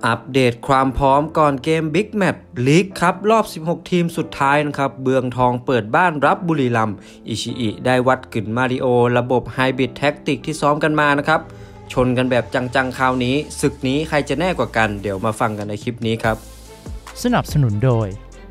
อัปเดตความพร้อมก่อนเกมบิ๊กแมตช์ลีกครับรอบ 16 ทีมสุดท้ายนะครับเบืองทองเปิดบ้านรับบุรีรัมย์อิชิอิได้วัดกึ่นมาริโอระบบไฮบริดแท็กติกที่ซ้อมกันมานะครับชนกันแบบจังๆคราวนี้ศึกนี้ใครจะแน่กว่ากันเดี๋ยวมาฟังกันในคลิปนี้ครับสนับสนุนโดย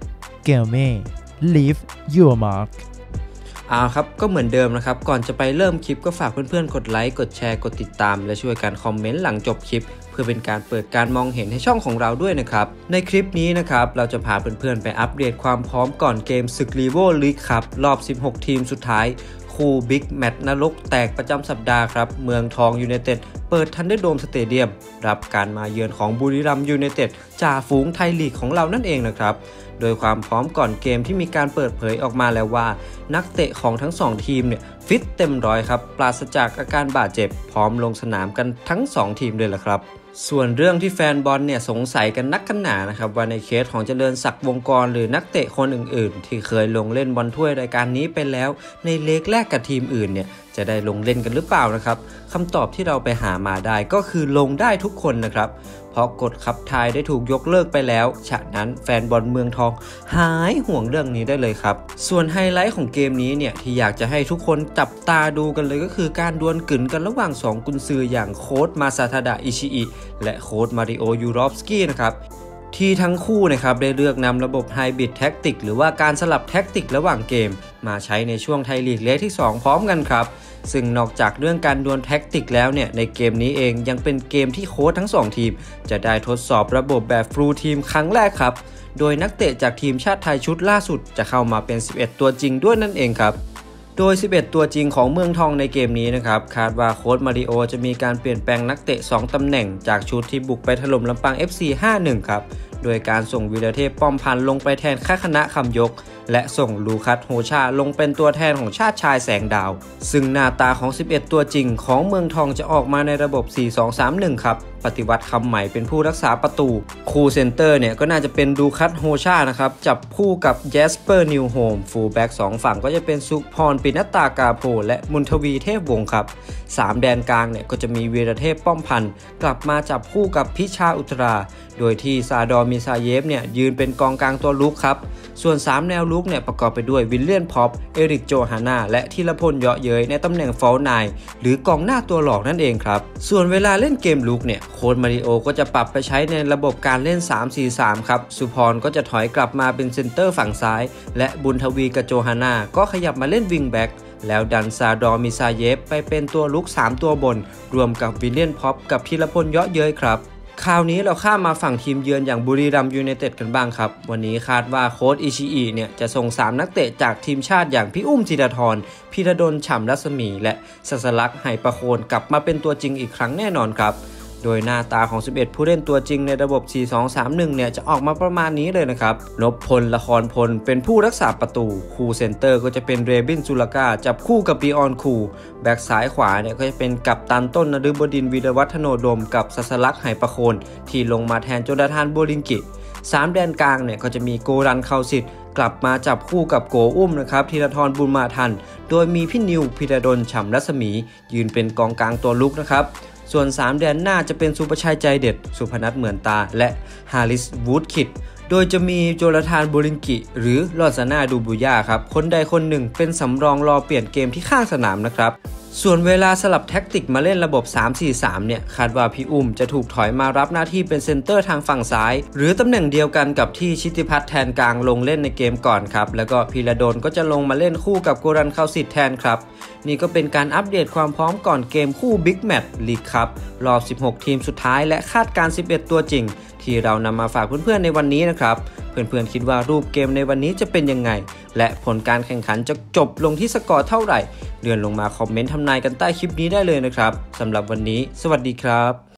Gelme Leave Your Mark ครับก็เหมือนเดิมนะครับก่อนจะไปเริ่มคลิปก็ฝากเพื่อนๆกดไลค์กดแชร์กดติดตามและช่วยกันคอมเมนต์หลังจบคลิปเพื่อเป็นการเปิดการมองเห็นให้ช่องของเราด้วยนะครับในคลิปนี้นะครับเราจะพาเพื่อนๆไปอัปเดตความพร้อมก่อนเกมศึกลีโวลีกครับรอบ 16 ทีมสุดท้ายคู่บิ๊กแมตช์นรกแตกประจำสัปดาห์ครับเมืองทองยูไนเต็ดเปิดทันเดอร์โดมสเตเดียมรับการมาเยือนของบุรีรัมย์ยูไนเต็ดจ่าฝูงไทยลีกของเรานั่นเองนะครับโดยความพร้อมก่อนเกมที่มีการเปิดเผยออกมาแล้วว่านักเตะของทั้ง2ทีมเนี่ยฟิตเต็มร้อยครับปราศจากอาการบาดเจ็บพร้อมลงสนามกันทั้ง2ทีมเลยล่ะครับส่วนเรื่องที่แฟนบอลเนี่ยสงสัยกันนักกันหนานะครับว่าในเคสของเจริญศักดิ์วงกรหรือนักเตะคนอื่นๆที่เคยลงเล่นบอลถ้วยรายการนี้ไปแล้วในเล็กแรกกับทีมอื่นเนี่ยจะได้ลงเล่นกันหรือเปล่านะครับคำตอบที่เราไปหามาได้ก็คือลงได้ทุกคนนะครับเพราะกฎขับถ่ายได้ถูกยกเลิกไปแล้วฉะนั้นแฟนบอลเมืองทองหายห่วงเรื่องนี้ได้เลยครับส่วนไฮไลท์ของเกมนี้เนี่ยที่อยากจะให้ทุกคนจับตาดูกันเลยก็คือการดวลกึ่นกันระหว่าง2กุนซืออย่างโค้ชมาซาทาดะอิชิอิและโค้ชมาริโอยูรอฟสกี้นะครับที่ทั้งคู่นะครับได้เลือกนำระบบไฮบริดแท็กติกหรือว่าการสลับแท็กติกระหว่างเกมมาใช้ในช่วงไทยลีกเล็กที่2พร้อมกันครับซึ่งนอกจากเรื่องการดวลแท็กติกแล้วเนี่ยในเกมนี้เองยังเป็นเกมที่โค้ชทั้ง2ทีมจะได้ทดสอบระบบแบบฟูลทีมครั้งแรกครับโดยนักเตะจากทีมชาติไทยชุดล่าสุดจะเข้ามาเป็น11ตัวจริงด้วยนั่นเองครับโดย11ตัวจริงของเมืองทองในเกมนี้นะครับคาดว่าโค้ชมาริโอจะมีการเปลี่ยนแปลงนักเตะ2ตำแหน่งจากชุดที่บุกไปถล่มลำปาง FC 5-1 ครับโดยการส่งวีรเทพป้อมพันธ์ลงไปแทนค่าคณะคำยกและส่งลูคัสโฮชาลงเป็นตัวแทนของชาติชายแสงดาวซึ่งหน้าตาของ11ตัวจริงของเมืองทองจะออกมาในระบบ 4-2-3-1 ครับปฏิวัติคำใหม่เป็นผู้รักษาประตูคู่เซนเตอร์เนี่ยก็น่าจะเป็นลูคัสโฮชานะครับจับคู่กับแจสเปอร์นิวโฮมฟูลแบ็ก2ฝั่งก็จะเป็นสุพรปิณตากาโพและมุนทวีเทพวงศ์ครับ3แดนกลางเนี่ยก็จะมีวีรเทพป้อมพันธ์กลับมาจับคู่กับพิชาอุตราโดยที่ซาดอร์มิซาเยฟเนี่ยยืนเป็นกองกลางตัวลุกครับส่วน3แนวลุกเนี่ยประกอบไปด้วยวิลเลียนพ็อปเอริกโจฮาน่าและธีรพลเยาะเย้ยในตำแหน่งฟอลไนน์หรือกองหน้าตัวหลอกนั่นเองครับส่วนเวลาเล่นเกมลุกเนี่ยโค้ชมาริโอก็จะปรับไปใช้ในระบบการเล่น 3-4-3 ครับสุพรก็จะถอยกลับมาเป็นเซนเตอร์ฝั่งซ้ายและบุญทวีกับโจฮาน่าก็ขยับมาเล่นวิงแบ็กแล้วดันซาดอร์มิซาเยฟไปเป็นตัวลุก3ตัวบนรวมกับวิลเลียนพ็อปกับธีรพลเยาะเย้ยครับคราวนี้เราข้ามมาฝั่งทีมเยือนอย่างบุรีรัมย์ยูไนเต็ดกันบ้างครับวันนี้คาดว่าโค้ชอิชิอิเนี่ยจะส่ง3นักเตะจากทีมชาติอย่างพี่อุ้มธีรธรพีระดลฉ่ำรัศมีและศัสลักษณ์ไหประโคนกลับมาเป็นตัวจริงอีกครั้งแน่นอนครับโดยหน้าตาของ11ผู้เล่นตัวจริงในระบบ 4-2-3-1 เนี่ยจะออกมาประมาณนี้เลยนะครับนพพลละครพลเป็นผู้รักษาประตูคู่เซนเตอร์ก็จะเป็นเรบินซูลากาจับคู่กับบีออนคูแบ็กซ้ายขวาเนี่ยก็จะเป็นกัปตันต้นนฤบดินทร์วีรวัฒโนดมกับศัสลักษณ์ไหประโคนที่ลงมาแทนโจนาธานโบลิงกิ3แดนกลางเนี่ยก็จะมีโกรันเข้าสิทธิ์กลับมาจับคู่กับโกอุ้มนะครับธีรธรบุญมาทันโดยมีพี่นิวพีระดลฉ่ำรัศมียืนเป็นกองกลางตัวลุกนะครับส่วน3แดนหน้าจะเป็นสุภชัยใจเด็ดสุพนัทเหมือนตาและฮาริสวูดคิดโดยจะมีโจนาธานโบลิงกิหรือลอซาน่าดูบูย่าครับคนใดคนหนึ่งเป็นสำรองรอเปลี่ยนเกมที่ข้างสนามนะครับส่วนเวลาสลับแท็กติกมาเล่นระบบ 3-4-3 เนี่ยคาดว่าพี่อุ้มจะถูกถอยมารับหน้าที่เป็นเซนเตอร์ทางฝั่งซ้ายหรือตำแหน่งเดียวกันกับที่ชิติพัฒน์แทนกลางลงเล่นในเกมก่อนครับแล้วก็พีระดลก็จะลงมาเล่นคู่กับโกรันเข้าสิทธิ์แทนครับนี่ก็เป็นการอัปเดตความพร้อมก่อนเกมคู่บิ๊กแมตช์ลีกครับรอบ 16 ทีมสุดท้ายและคาดการณ์11 ตัวจริงที่เรานำมาฝากเพื่อนๆในวันนี้นะครับเพื่อนๆคิดว่ารูปเกมในวันนี้จะเป็นยังไงและผลการแข่งขันจะจบลงที่สกอร์เท่าไหร่เลื่อนลงมาคอมเมนต์ทำนายกันใต้คลิปนี้ได้เลยนะครับสำหรับวันนี้สวัสดีครับ